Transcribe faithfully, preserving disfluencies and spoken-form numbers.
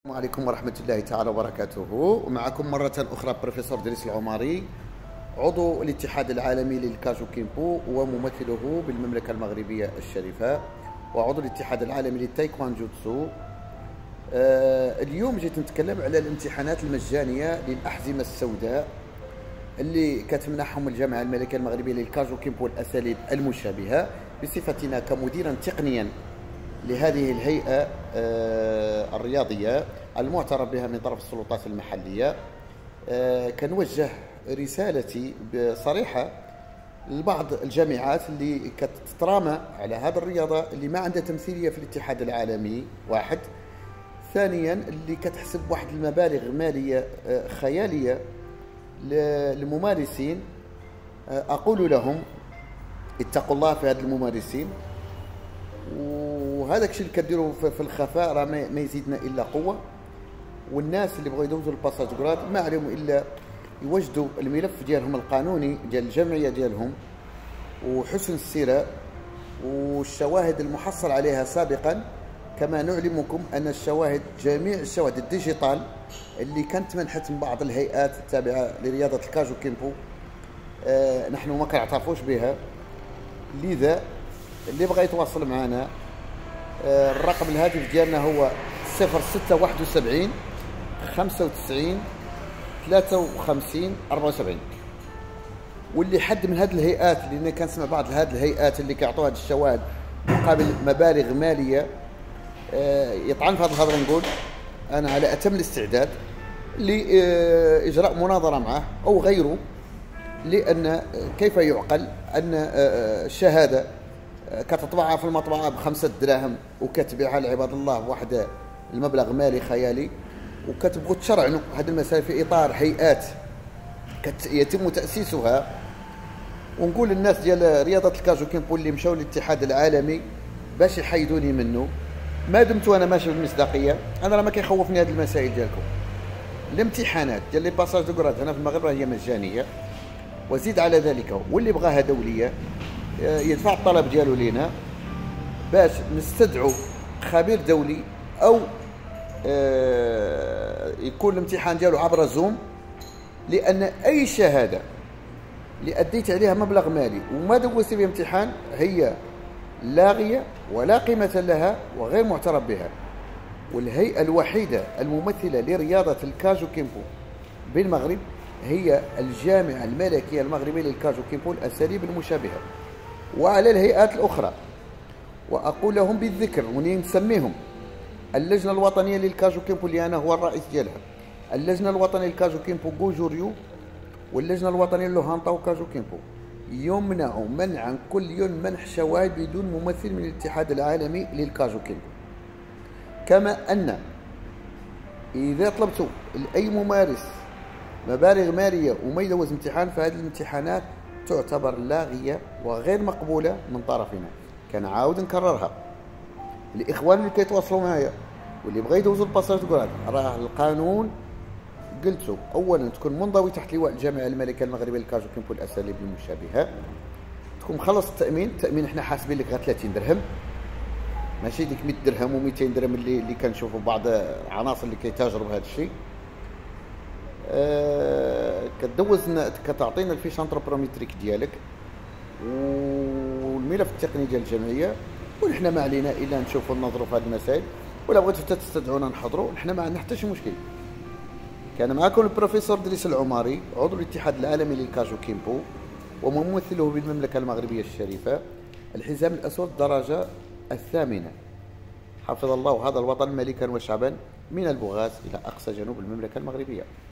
السلام عليكم ورحمة الله تعالى وبركاته. ومعكم مرة أخرى بروفيسور دريس العماري، عضو الاتحاد العالمي للكاجو كيمبو وممثله بالمملكة المغربية الشريفة، وعضو الاتحاد العالمي للتايكوان جوتسو. آه اليوم جيت نتكلم على الامتحانات المجانية للأحزمة السوداء اللي كتمنحهم الجامعة الملكية المغربية للكاجو كيمبو والأساليب المشابهة، بصفتنا كمديرا تقنيا لهذه الهيئة آه الرياضية المعترف بها من طرف السلطات المحلية. آه كنوجه رسالتي بصريحة لبعض الجامعات اللي كتترامى على هذه الرياضة اللي ما عندها تمثيلية في الاتحاد العالمي، واحد. ثانيا، اللي كتحسب واحد المبالغ مالية آه خيالية للممارسين. آه أقول لهم اتقوا الله في هذه الممارسين، وهذاك الشيء اللي كديروا في الخفاء راه ما يزيدنا الا قوه. والناس اللي بغاو يدوزوا الباساج كراد ما عليهم الا يوجدوا الملف ديالهم القانوني ديال الجمعيه ديالهم وحسن السيره والشواهد المحصل عليها سابقا. كما نعلمكم ان الشواهد، جميع الشواهد الديجيتال اللي كانت منحت من بعض الهيئات التابعه لرياضه الكاجو كيمبو، آه نحن ما كنعترفوش بها. لذا اللي بغى يتواصل معنا، آه الرقم الهاتف ديالنا هو صفر ستة واحد وسبعين خمسة وتسعين ثلاثة وخمسين أربعة وسبعين. واللي حد من هذه الهيئات، لان كنسمع بعض هذه الهيئات اللي كيعطوا هذه الشواهد مقابل مبالغ ماليه، آه يطعن في هذه الهضره، نقول انا على اتم الاستعداد لاجراء مناظره معه او غيره. لان كيف يعقل ان الشهاده كتطبعها في المطبعه بخمسة دراهم وكتبيعها لعباد الله بواحد المبلغ مالي خيالي، وكتبغوا تشرعنوا هذه المسائل في اطار هيئات يتم تاسيسها. ونقول للناس ديال رياضه الكاجو كيمبو اللي مشاو للاتحاد العالمي باش يحيدوني منه، ما دمت انا ماشي بالمصداقيه، انا راه ما كيخوفني هذه المسائل ديالكم. الامتحانات ديال لي باساج دو كراد هنا في المغرب هي مجانيه، وزيد على ذلك واللي بغاها دوليه يدفع الطلب ديالو لينا باش نستدعوا خبير دولي، او يكون الامتحان ديالو عبر زوم. لان اي شهاده اللي اديت عليها مبلغ مالي وما دوزت بها امتحان هي لاغيه ولا قيمه لها وغير معترف بها. والهيئه الوحيده الممثله لرياضه الكاجو كيمبو بالمغرب هي الجامعه الملكيه المغربيه للكاجو كيمبو الاساليب المشابهه. وعلى الهيئات الاخرى، واقول لهم بالذكر وني نسميهم: اللجنه الوطنيه للكاجو كيمبو اللي انا هو الرئيس ديالها، اللجنه الوطنيه للكاجو كيمبو كوجوريو، واللجنه الوطنيه لوهانطاو كاجو كيمبو، يمنع منعا كليا منح شواهد بدون ممثل من الاتحاد العالمي للكاجو كيمبو. كما ان اذا طلبتوا لاي ممارس مبالغ ماليه وما يدوز امتحان، فهذه الامتحانات تعتبر لاغيه وغير مقبوله من طرفنا. كنعاود نكررها الاخوان اللي كيتواصلوا معايا واللي بغى يدوزوا الباساج كراد، راه القانون قلتو اولا تكون منضوي تحت لواء الجامعه الملكيه المغربيه للكاجو كيمبو الاساليب المشابهه، تكون مخلص التامين. التامين حنا حاسبين لك غير ثلاثين درهم، ماشي ديك مية درهم ومئتين درهم اللي اللي كنشوفوا بعض العناصر اللي كيتاجروا بهذا الشيء. أه كدوز كتعطينا الفيش انتروبروميتريك ديالك والملف التقني ديال الجمعيه، ونحن ما علينا الا نشوفوا ننظروا في هذه المسائل. ولا بغيتوا حتى تستدعونا نحضروا، نحن ما عندنا حتى شي مشكل. كان معكم البروفيسور دريس العماري، عضو الاتحاد العالمي للكاجو كيمبو وممثله بالمملكه المغربيه الشريفه، الحزام الاسود الدرجه الثامنه. حفظ الله هذا الوطن ملكا وشعبا من البغاث الى اقصى جنوب المملكه المغربيه.